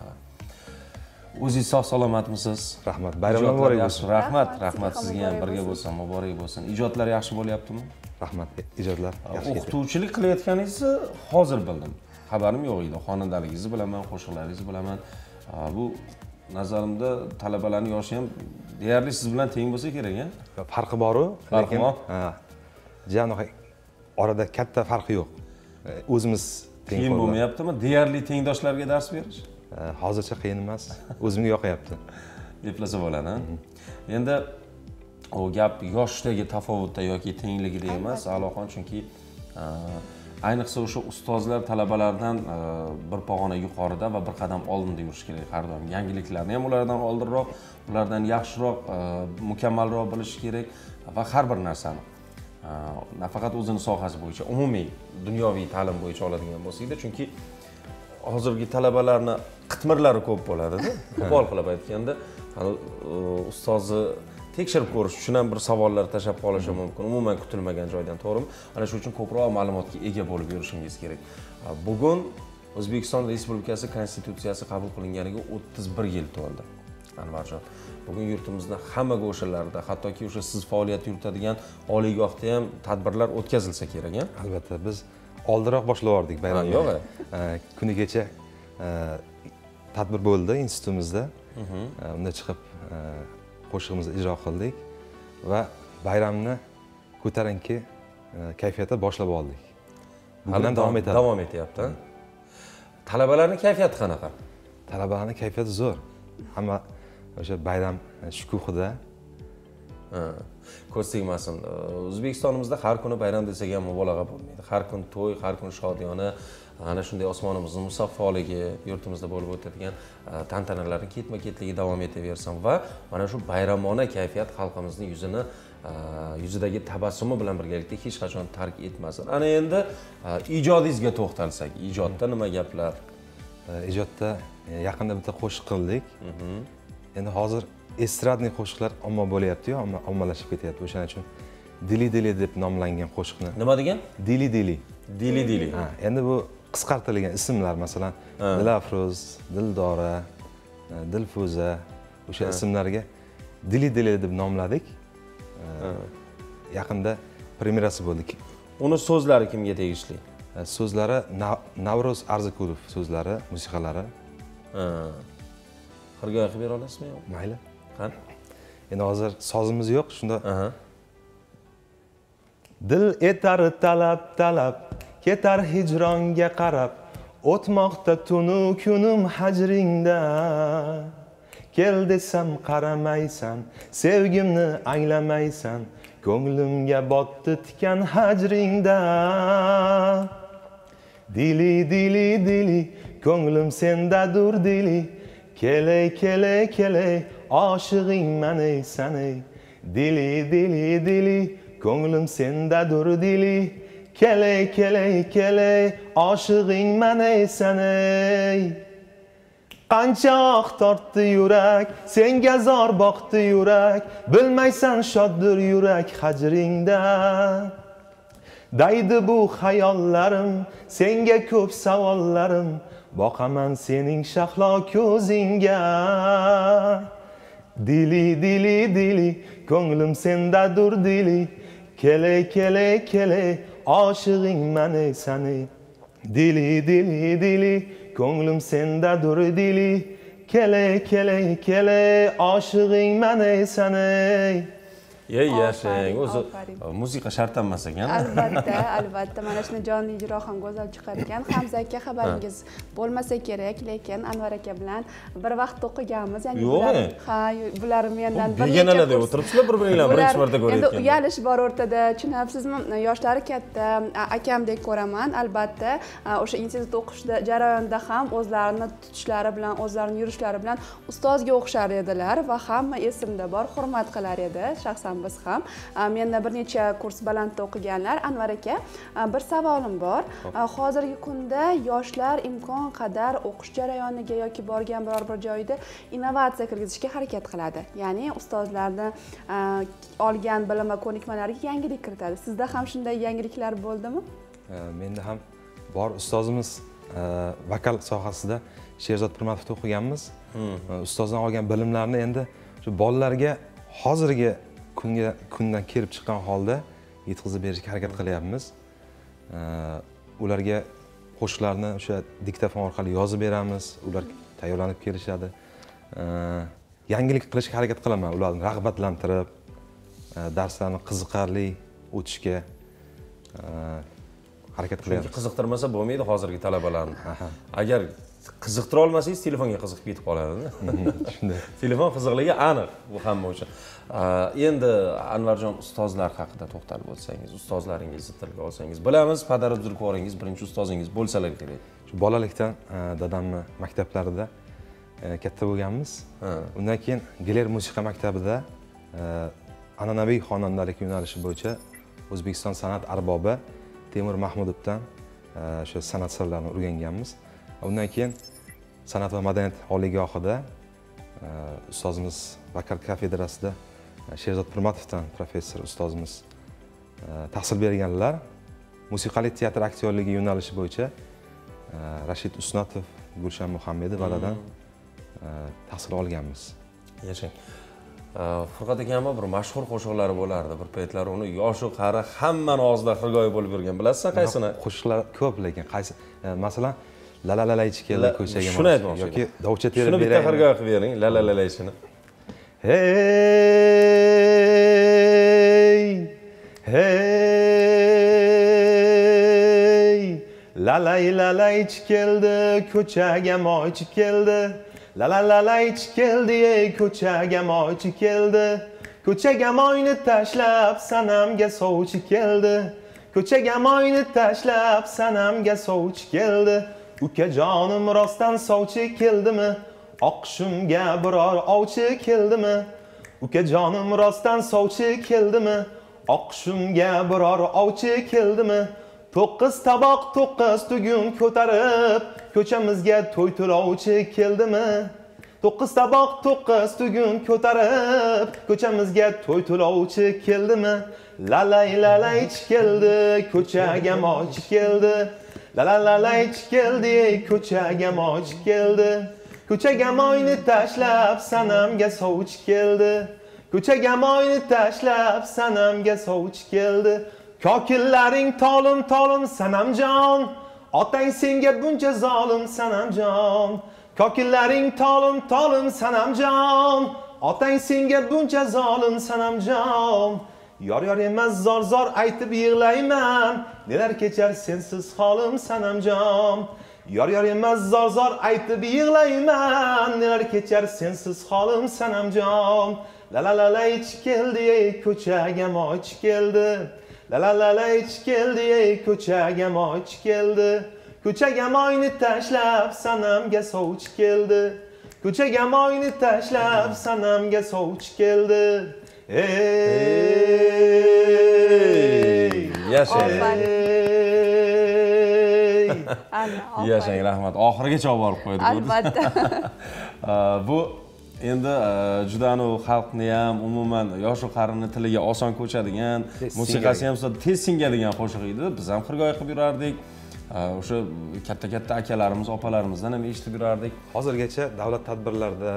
O'zingiz sog' salomatmisiz? Rahmat. Bayramlar muborak bo'lsin. Rahmat sizga ham birga bo'lsin, muborak bo'lsin. Ijodlar yaxshi bo'lyaptimi? Rahmat. Ijodlar yaxshi. O'qituvchilik qilayotganingizni hozir bildim. Xabarim yo'q edi. Xonandaligingizni bilaman, qo'shiqlaringizni bilaman. Bu nazarimda talabalarning yoshi ham deyarli siz bilan teng bo'lsa kerak, a? Farqi bor-ku, lekin janoq orada katta farqi yo'q. O'zimiz teng qiyin bo'lmayaptimi? Deyarli tengdoshlarga dars berish? Hozircha qiyin emas. O'zimga yoqayapti. Eplasa bo'ladi, a? Endi o gap yoshdagi tafovutda yoki tengligida emas, aloqon, chunki ayniqsa o'sha ustozlar talabalardan bir pog'ona yuqorida va bir qadam oldinda yurish kerak har doim. Yangiliklarni ham ulardan oldinroq, ulardan yaxshiroq, mukammalroq bilish kerak va har bir narsani nafaqat o'zini sohasi bo'yicha, umumiy dunyoviy ta'lim bo'yicha oladigan bo'lsak-da, chunki hozirgi talabalarni qitmirlari ko'p bo'ladi-da. Qo'pol qilib aytganda, ustozi tekshirib ko'rish uchun ham bir savollar tashlab qolishi mumkin. Umuman kutilmagan joydan, to'g'rimi? Ana shu uchun ko'proq ma'lumotga ega bo'lib yurishingiz kerak. Bugun O'zbekiston Respublikasi Konstitutsiyasi qabul qilinganiga 31 yil to'ldi. Anvarjon, bugun yurtimizda hamma go'shalarida, hattoki o'sha siz faoliyat yuritadigan oliygohda ham tadbirlar o'tkazilsa kerak, a? Albatta, biz oldinroq boshlab yubordik bayramni. Yo'q. Kunigacha tadbir bo'ldi institutimizda. Unda chiqib qo'shig'imizni ijro qildik va bayramni ko'tarinki kayfiyatda boshlab oldik. Bugun davom etadi. Davom etyapti. Talabalarning kayfiyati qanaqa? Talabalarning kayfiyati zo'r. Hamma o'sha bayram shukuhida. Ko'z tegmasin. O'zbekistonimizda har kuni bayram desak ham mubolag'a bo'lmaydi. Har kun to'y, har kun shodiyona, ana shunday osmonimizning musaffoligi, yurtimizda bo'lib o'tadigan tantanalarning ketma-ketligi davom etaversin va mana shu bayramona kayfiyat xalqimizning yuzidagi tabassumi bilan birgalikda hech qachon tark etmasin. Ana endi ijodingizga to'xtalsak, ijodda nima gaplar? Ijodda yaqinda bitta qo'shiq qildik. Endi hozir estradniy qo'shiqlar omma bo'lyapti-yu, ommalashib ketyapti. O'shaning uchun Dili deb nomlangan qo'shiqni. Nima degan? Dili. Dili. Ha, endi bu qisqartirilgan ismlar, masalan, Dilafruz, Dildora, Dilfuza, o'sha ismlarga Dili deb nomladik. Yaqinda premyerasi bo'ldi. Uni so'zlari kimga tegishli? So'zlari Navruz Arzikulov so'zlari, musiqalari. Xirgoyi qilib bera olasizmi? Mayli. Qani? Endi hozir sozimiz yo'q, shunda. Dil etar talab, ketar hijronga qarab, o'tmoqda tunu kunim hajringda. Kel desam qaramaysan, sevgimni anglamaysan, ko'nglimga botdi tikan hajringda. Dili, ko'nglim sendadur dili. Keley, oshig'ing man ey san ey. Dili, ko'nglim sendadur dili. Keley, oshig'ing man ey san ey. Qancha oq tortdi yurak, senga zor boqdi yurak, bilmaysan shoddir yurak hajringda. Daydi bu xayollarim, senga ko'p savollarim, boqaman sening shahlo ko'zingga. Dili, ko'nglim sendadur dili. Keley, oshig'ing man ey san ey. Dili, ko'nglim sendadur dili. Keley, oshig'ing man ey san ey. Yashang, o'zi musiqa shart emas ekan. Albatta, mana shuni jonli ijro ham go'zal chiqar ekan. Hamza aka, xabaringiz bo'lmasa kerak, lekin Anvar aka bilan bir vaqt o'qiganmiz. Ya'ni bular mendan bir begonalar deb o'tiribsizlar bir-biringlar birinchi marta ko'rayotganda. Endi uyalish bor o'rtada, tushunabsizmi? Yoshlari katta, akamdek ko'raman. Albatta, o'sha institut o'qish jarayonida ham o'zlarini tutishlari bilan, o'zlarining yurishlari bilan ustozga o'xshar edilar va hamma esimda bor, hurmat qilar edi. Shaxsan biz ham. Menda bir necha kurs balandda o'qiganlar. Anvar aka, bir savolim bor. Hozirgi kunda yoshlar imkon qadar o'qish jarayoniga yoki borgan biror bir joyda innovatsiya kirgizishga harakat qiladi. Ya'ni ustozlardan olgan bilim va ko'nikmalarga yangilik kiritadi. Sizda ham shunday yangiliklar bo'ldimi? Menda ham bor. Ustozimiz vokal sohasida Sherzod Pirmatovda o'qiganmiz. Ustozdan olgan bilimlarni endi shu bolalarga hozirgi kundan kelib chiqqan holda yetkazib berishga harakat qilyapmiz. Ularga qo'shiqlarni o'sha diktafon orqali yozib beramiz. Ular tayyorlanib kelishadi. Yangilik qilishga harakat qilaman, ularni rag'batlantirib, darslarni qiziqarli o'tishga harakat qilyapmiz. Chunki qiziqtirmasa bo'lmaydi hozirgi talabalarni. Agar qiziqtira olmasangiz telefonga qiziqib ketib qoladi. Shunday. Telefon qiziqligi aniq bu hamma uchun. Endi Anvarjon, ustozlar haqida to'xtalib o'tsangiz, ustozlaringizni tilga olsangiz. Bilamiz, padar buzuruqvoringiz birinchi ustozingiz bo'lsalar kerak. Shu bolalikdan dadamni maktablarida katta bo'lganmiz. Undan keyin Giler musiqa maktabida an'anaviy xonandalik yo'nalishi bo'yicha O'zbekiston san'at arbobi Temur Mahmudovdan o'sha san'at sirlarini o'rganganmiz. Undan keyin san'at va madaniyat oliygohida ustozimiz vokal kafedrasida Sherzod Pirmatovdan professor ustozimiz tahsil berganlar. Musiqali teatr aktyorligi yo'nalishi bo'yicha Rashid Usnatov, Gulshan Muhammedovalardan tahsil olganmiz. Yashang. Furqat akamni bir mashhur qo'shiqlari bo'lardi. Bir paytlar uni yoshi qari hammani og'zida xirgoyi bo'lib yurgan. Bilasizmi qaysini? Qo'shiqlar ko'p, lekin qaysi masalan la ichi keldi ko'chaga shuni aytmoqchi yoki dovcha terib beraymi? Shuni bitta xirgoyi qilib bering, la ichini. Hey la ichi keldi ko'chaga moychi keldi. La ichi keldi ey ko'chaga moychi keldi. Ko'chaga moyni tashlab sanamga sovchi keldi. Ko'chaga moyni tashlab sanamga sovchi keldi. Ukajonim rostdan sovchi keldimi? Oqshimga biror ovchi keldimi? Ukajonim rostdan sovchi keldimi? Oqshimga biror ovchi keldimi? 9 taboq 9 tugun ko'tarib ko'chamizga to'y to'lovchi keldimi? 9 taboq 9 tugun ko'tarib ko'chamizga to'y to'lovchi keldimi? lalay ich keldi ko'chaga moch keldi lalay ich keldi ko'chaga moch keldi ko'chaga moyni tashlab sanamga sovch keldi ko'chaga moyni tashlab sanamga sovch keldi kokillaring tolim sanamjon otang senga buncha zolim sanamjon kokillaring tolim sanamjon otang senga buncha zolim sanamjon yor emas zor aytib yig'layman nelar kechar sensiz holim sanamjon yor emas zor aytib yig'layman nelar kechar sensiz holim sanamjon lalay ich keldi ko'chaga moch keldi lalay ich keldi ko'chaga moch keldi ko'chaga moyni tashlab sanamga sovch keldi ko'chaga moyni tashlab sanamga sovch keldi yashang yashang rahmat oxirigacha olib borib qo'ydik albatta bu endi juda xalqni ham umuman yosh qarini tiliga oson ko'chadigan musiqasi ham tez singadigan qo'shiq edi biz ham xirgoyi qilib yurardik o'sha katta akalarimiz opalarimizdan ham eshitib yurardik hozirgacha davlat tadbirlarida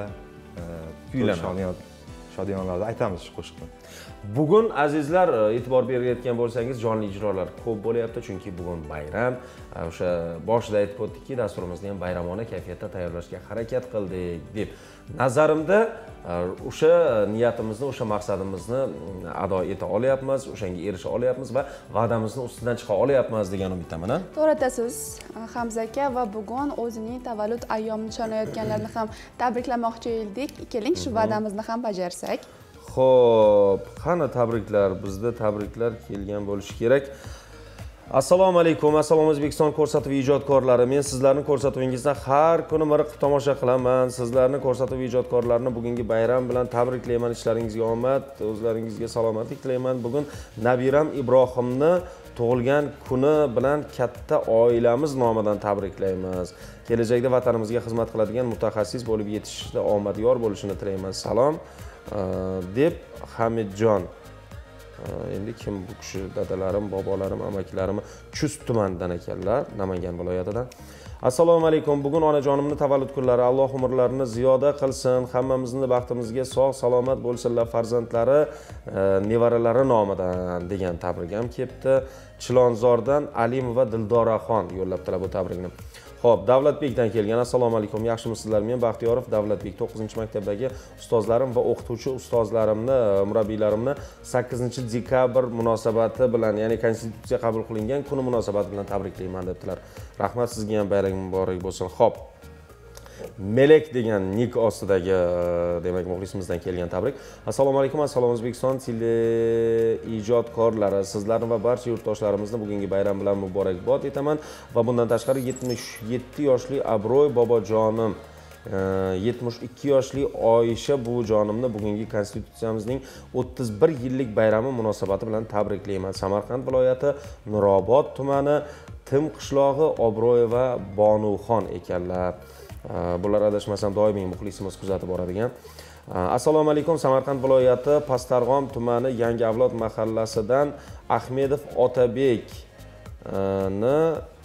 shodiyonlarda aytamiz shu qo'shiqni bugun azizlar e'tibor berayotgan bo'lsangiz jonli ijrolar ko'p bo'lyapti chunki bugun bayram o'sha boshida aytib o'tdikki dasturimizni ham bayramona kayfiyatda tayyorlashga harakat qildik deb nazarimda o'sha niyatimizni o'sha maqsadimizni ado eta olyapmiz o'shanga erisha olyapmiz va va'damizni ustidan chiqa olyapmiz degan umiddaman. To'g'ri aytasiz Hamza aka va bugun o'zining tavallud ayyomini nishonlayotganlarni ham tabriklamoqchi edik. Keling shu va'damizni ham bajarsak. Xo'p, qani tabriklar? Bizda tabriklar kelgan bo'lishi kerak. Assalomu alaykum, assalomu O'zbekiston ko'rsatuv ijodkorlari. Men sizlarning ko'rsatuvingizdan har kuni miriqib tomosha qilaman. Sizlarning ko'rsatuv ijodkorlarini bugungi bayram bilan tabriklayman. Ishlaringizga omad, o'zlaringizga salomatlik tilayman. Bugun nabiram Ibrohimni tug'ilgan kuni bilan katta oilamiz nomidan tabriklaymiz. Kelajakda vatanimizga xizmat qiladigan mutaxassis bo'lib yetishishda omadyor bo'lishini tilayman. Salom deb Hamidjon. Endi kim bu kishi? Dadalarim, bobolarim, amakilarim Chust tumanidan ekanlar, Namangan viloyatidan. Assalomu alaykum. Bugun onajonimning tavallud kunlari. Alloh umrlarini ziyoda qilsin. Hammamizning baxtimizga sog' salomat bo'lsinlar farzandlari, nevaralari nomidan degan tabrik ham kelibdi. Chilonzordan Alim va Dildoraxon yo'llabdilar bu tabrikni. Xo'p, Davlatbekdan kelgan. Assalomu alaykum. Yaxshimisizlar? Men Baxtiyorov Davlatbek 9-maktabdagi ustozlarim va o'qituvchi ustozlarimni, murabbiylarimni 8-dekabr munosabati bilan, ya'ni konstitutsiya qabul qilingan kuni munosabati bilan tabriklayman debdilar. Rahmat, sizga ham bayram muborak bo'lsin. Xo'p. Melek degan nik ostidagi demak muxlisimizdan kelgan tabrik. Assalomu alaykum, assalomu O'zbekiston ijodkorlari. Sizlarni va barcha yurtdoshlarimizni bugungi bayram bilan muborakbod etaman va bundan tashqari 77 yoshli Abro'y bobojonim, 72 yoshli Oyisha buvijonimni bugungi konstitutsiyamizning 31 yillik bayrami munosabati bilan tabriklayman. Samarqand viloyati Nurobod tumani Tim qishlog'i Obro'yeva Bonuxon ekanlar. Bular adashmasam doimiy muxlisimiz kuzatib boradigan. Assalomu alaykum. Samarqand viloyati Pastarg'om tumani Yangi avlod mahallasidan Ahmedov Otabek ni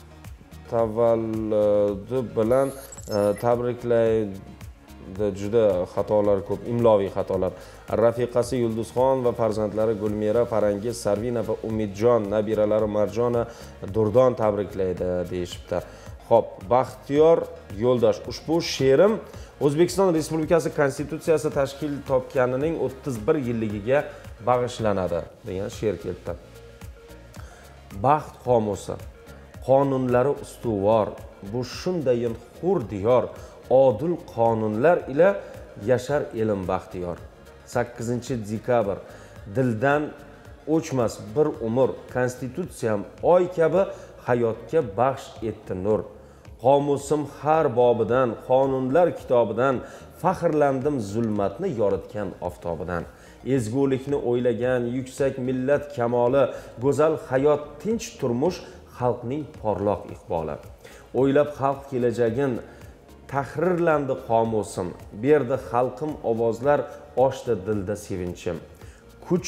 tavalludi bilan tabriklaydi. Juda xatolar ko'p, imloviy xatolar. Rafiqasi Yulduzxon va farzandlari Gulmira, Farangiz, Sarvina va Umidjon, nabiralari Marjona Durdon tabriklaydi deyishibdi. Xo'p, Baxtiyor Yo'ldosh, ushbu she'rim O'zbekiston Respublikasi Konstitutsiyasi tashkil topganining 31 yilligiga bag'ishlanadi degan she'r keldi. Baxt qomusi, qonunlari ustuvor, bu shundayin hur diyor, odil qonunlar ila yashar elim baxtiyor. 8-dekabr dildan o'chmas bir umr, konstitutsiyam oy kabi hayotga baxsh etdi nur. Qomusim har bobidan, qonunlar kitobidan, faxrlandim zulmatni yoritgan oftobidan. Ezgulikni o'ylagan yuksak millat kamoli, go'zal hayot, tinch turmush, xalqning porloq iqboli. O'ylab xalq kelajagin tahrirlandi qomusim, berdi xalqim ovozlar, oshdi dilda sevinchim. Kuch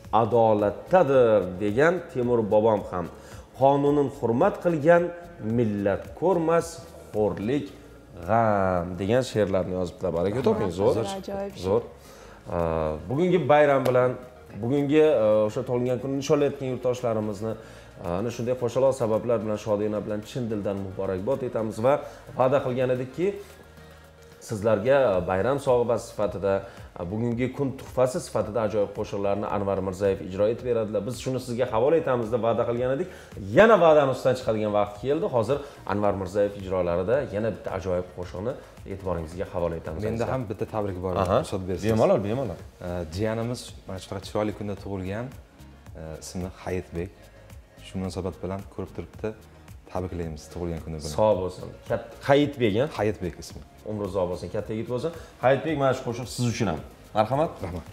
adolatdadir degan Temur bobom ham. Qonunin hurmat qilgan millat ko'rmas xo'rlik g'am degan she'rlarni yozibdilar. Baraka toping, zo'r. Zo'r. Bugungi bayram bilan, bugungi o'sha tug'ilgan kunini nishonlayotgan yurtdoshlarimizni ana shunday qo'shaloq sabablar bilan shodiyona bilan chin dildan muborakbod etamiz va va'da qilgan edikki, sizlarga bayram sovg'asi sifatida, bugungi kun tuhfasi sifatida ajoyib qo'shiqlarni Anvar Mirzayev ijro etib beradilar. Biz shuni sizga havola etamiz deb va'da qilgan edik. Yana va'dani ustidan chiqadigan vaqt keldi. Hozir Anvar Mirzayev ijrolarida yana bitta ajoyib qo'shiqni e'tiboringizga havola etamiz. Menda ham bitta tabrik bor, ruxsat bersangiz. Bemalol, bemalol. Jiyanimiz mana shunaqa chiroyli kunda tug'ilgan, ismi Hayitbek. Shu munosabat bilan ko'rib turibdi. Tabriklaymiz tug'ilgan kuni bilan. Sog' bo'lsin. Hayitbek, ha? Hayitbek ismi. Umri uzoq bo'lsin, katta yigit bo'lsin. Hayitbek, mana shu qo'shiq siz uchun ham. Marhamat. Rahmat.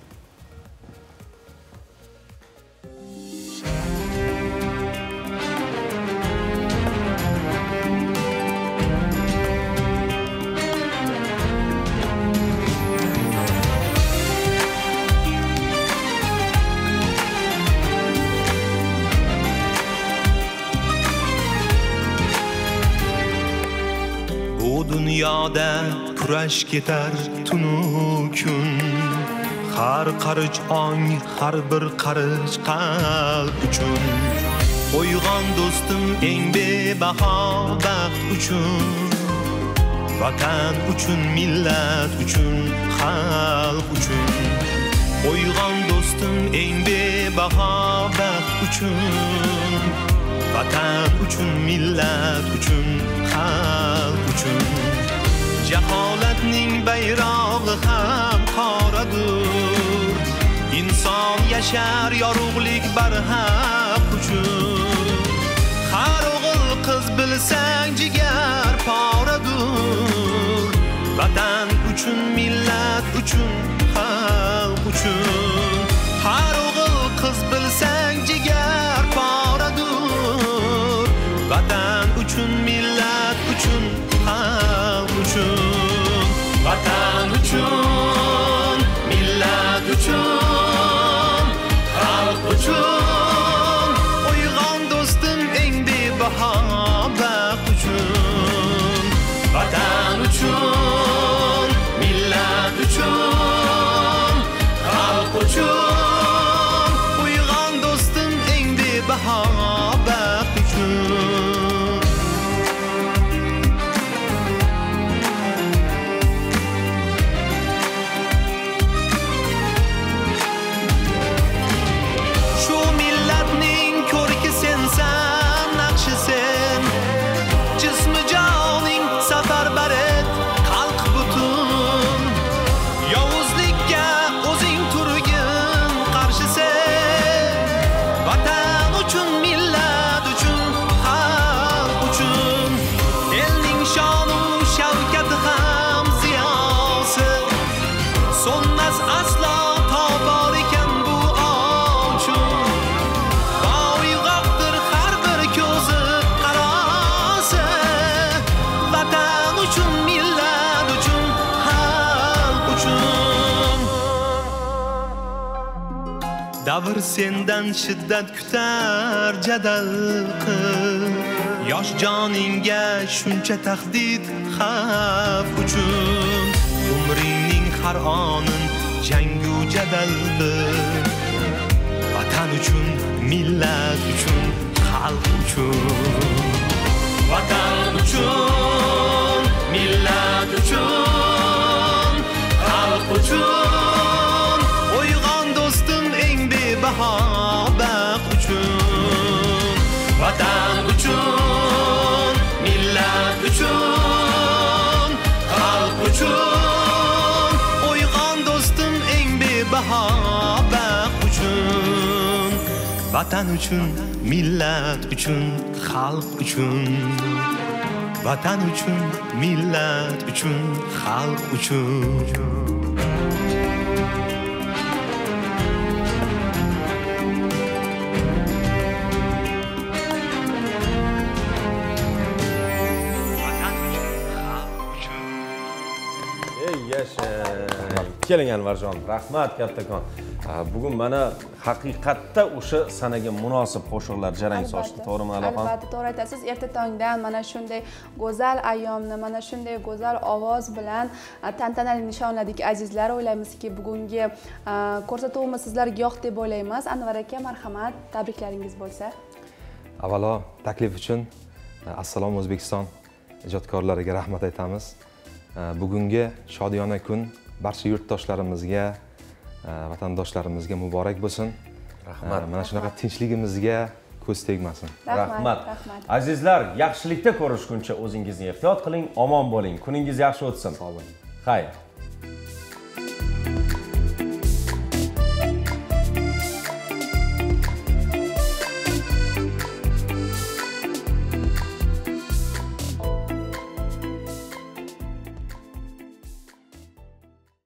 Dunyoda kurash ketar tunu kun, har qarich ong, har bir qarich qalb uchun. Uyg'on do'stim eng bebaho baxt uchun, vatan uchun, millat uchun, xalq uchun. Uyg'on do'stim eng bebaho baxt uchun, vatan uchun, millat uchun, xalq uchun. Jaholatning bayrog'i ham qoradur, inson yashar yorug'lik barhaq uchun. Har o'g'il qiz bilsang jigar poradur, vatan uchun, millat uchun, xalq uchun. Har o'g'il qiz bilsang jigar poradur, vatan uchun, millat uchun, xalq uchun. Vatan uchun, millat uchun, xalq uchun. Uyg'on do'stim eng bebaho baxt uchun. Vatan uchun, millat uchun, xalq uchun. Uyg'on do'stim eng bebaho baxt uchun. Davr sendan shiddat kutar jadal qil, yosh joningga shuncha tahdid xavf uchun. Umringning har onin jangu jadaldir, vatan uchun, millat uchun, xalq uchun. Vatan uchun, millat uchun, xalq uchun. Uyg'on do'stim eng bebaho baxt uchun. Vatan uchun, millat uchun, xalq uchun. Uyg'on do'stim eng bebaho baxt uchun. Vatan uchun, millat uchun, xalq uchun. Vatan uchun, millat uchun, xalq uchun. yashang. Keling Anvarjon, rahmat kattakon. Bugun mana haqiqatda o'sha sanaga munosib qo'shiqlar jarang sochdi, to'g'rimi Alaxon? Albatta, to'g'ri aytasiz. Erta tongdan mana shunday go'zal ayyomni, mana shunday go'zal ovoz bilan tantanali nishonladik azizlar. O'ylaymizki, bugungi ko'rsatuvimiz sizlarga yoqdi deb o'ylaymiz. Anvar aka, marhamat, tabriklaringiz bo'lsa. Avvalo, taklif uchun Assalomu O'zbekiston ijodkorlariga rahmat aytamiz. Bugungi shodiyona kun barcha yurtdoshlarimizga, vatandoshlarimizga muborak bo'lsin. Rahmat. Mana shunaqa tinchligimizga ko'z tegmasin. Rahmat. Azizlar, yaxshilikda ko'rishguncha o'zingizni ehtiyot qiling, omon bo'ling. Kuningiz yaxshi o'tsin. Sog' bo'ling. Xayr.